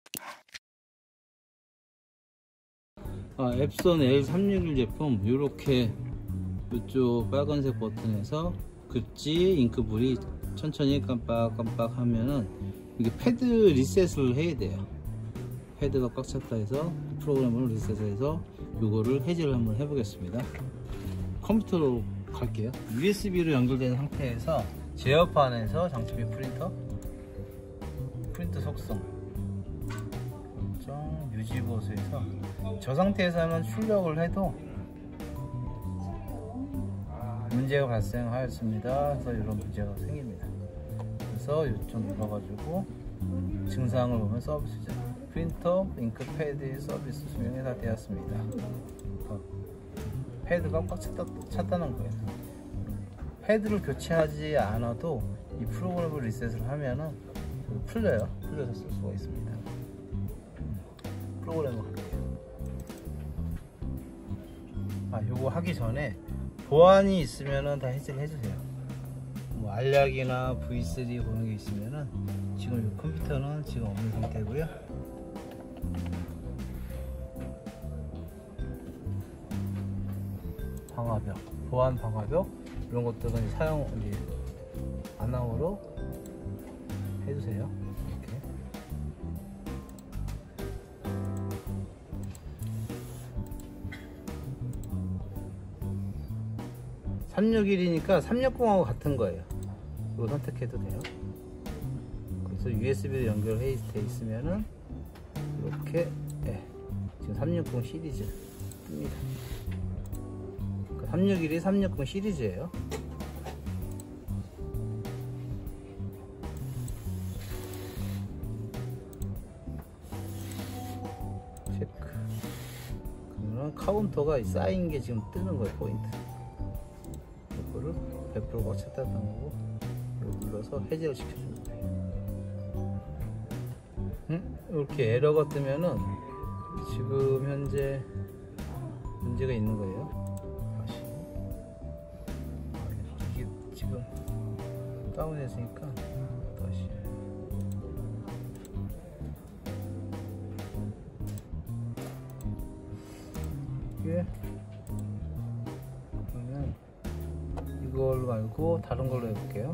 앱손 L361 제품 이렇게 이쪽 빨간색 버튼에서 글씨 잉크불이 천천히 깜빡깜빡 하면은 이게 패드 리셋을 해야 돼요. 패드가 꽉 찼다 해서 프로그램을 리셋해서 이거를 해제를 한번 해보겠습니다. 컴퓨터로 갈게요. USB로 연결된 상태에서 제어판에서 장치비 프린터 속성 유지 보수에서 저 상태에서는 출력을 해도 문제가 발생하였습니다. 그래서 이런 문제가 생깁니다. 그래서 이쪽 눌러가지고 증상을 보면 서비스죠. 프린터 잉크패드 서비스 수명이 다 되었습니다. 패드가 꽉 찼다는 거예요. 패드를 교체하지 않아도 이 프로그램을 리셋을 하면은 풀려서 쓸 수가 있습니다. 프로그램을 할게요. 요거 하기 전에 보안이 있으면은 다 해제를 해주세요. 뭐 알약이나 V3 그런 게 있으면은 지금 이 컴퓨터는 지금 없는 상태고요. 방화벽, 보안 방화벽 이런 것들은 사용 안함으로 해주세요. 이렇게. 361이니까 360하고 같은 거예요. 이거 선택해도 돼요. 그래서 USB로 연결해 있으면은 이렇게 지금 360 시리즈 뜹니다. 361이 360 시리즈예요. 체크. 그러면 카운터가 쌓인 게 지금 뜨는 거예요. 포인트. 이거를 100%가 찼다는 거고 이거 눌러서 해제를 시켜주는 거예요. 이렇게 에러가 뜨면은 지금 현재 문제가 있는 거예요. 이게 지금 다운했으니까 다시 이게 그러면 이걸로 말고 다른 걸로 해볼게요.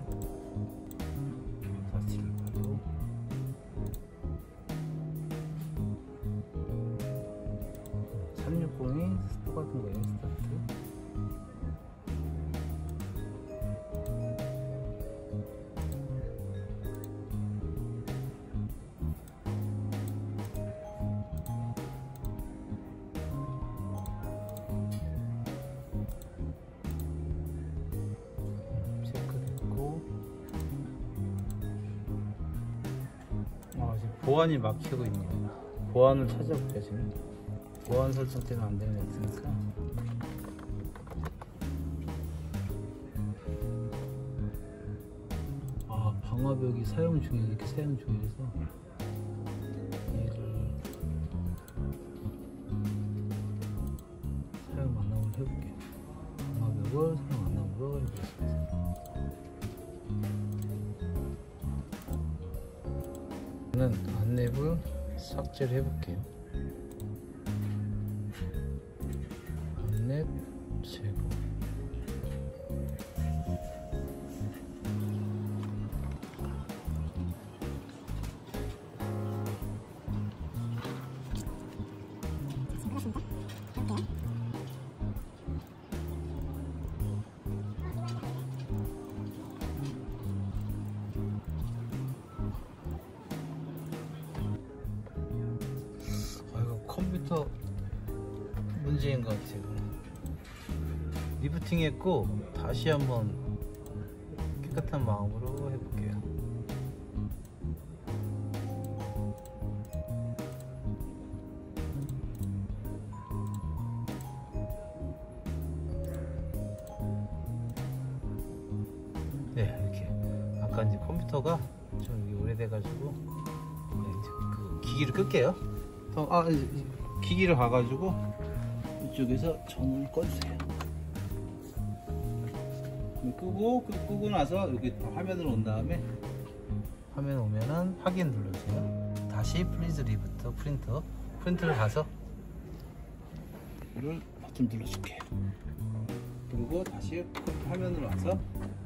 360이 똑같은 거예요. 스타트. 체크됐고 지금 보안이 막히고 있네요. 보안을 찾아볼게요. 지금 보안 설정 때문에 안 되는 애 있으니까. 방화벽이 사용 중에 이렇게 사용 중이라서 얘를 사용 안 하고 해볼게요. 방화벽을 사용 안 하고 해보겠습니다. 저는 안랩을 삭제를 해볼게요. 안랩 제거. 컴퓨터 문제인 것 같아요. 리부팅 했고 다시 한번 깨끗한 마음으로 해볼게요. 네, 이렇게 아까 이제 컴퓨터가 좀 오래돼가지고 이제 그 기기를 끌게요. 기기를 가가지고 이쪽에서 전원을 꺼주세요. 끄고 나서 이렇게 화면으로 온 다음에 화면 오면은 확인 눌러주세요. 다시 플리즈 리부트 프린트를 가서 이를 버튼 눌러줄게. 그리고 다시 화면으로 와서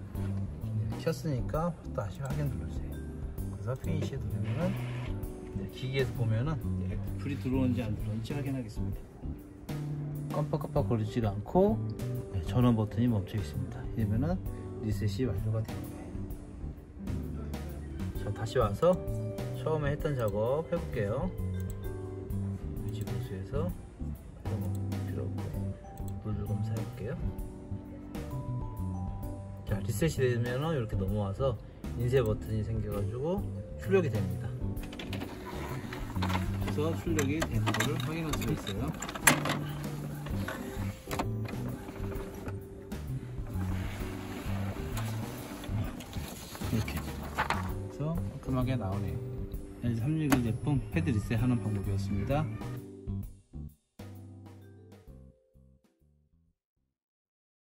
켰으니까 다시 확인 눌러주세요. 그래서 피니시 누르면은 기기에서 보면은 불이 들어오는지 안 들어오는지 확인하겠습니다. 깜빡깜빡 거리지가 않고 전원 버튼이 멈춰 있습니다. 이러면은 리셋이 완료가 된 거예요. 자, 다시 와서 처음에 했던 작업 해볼게요. 위치 보수해서 필요 없고 노즐 검사해볼게요. 자, 리셋이 되면은 이렇게 넘어와서 인쇄 버튼이 생겨가지고 출력이 됩니다. 그래서 출력이 되는 것을 확인할 수가 있어요. 이렇게 그래서 깔끔하게 나오네요. LG 361 제품 패드 리셋 하는 방법이었습니다.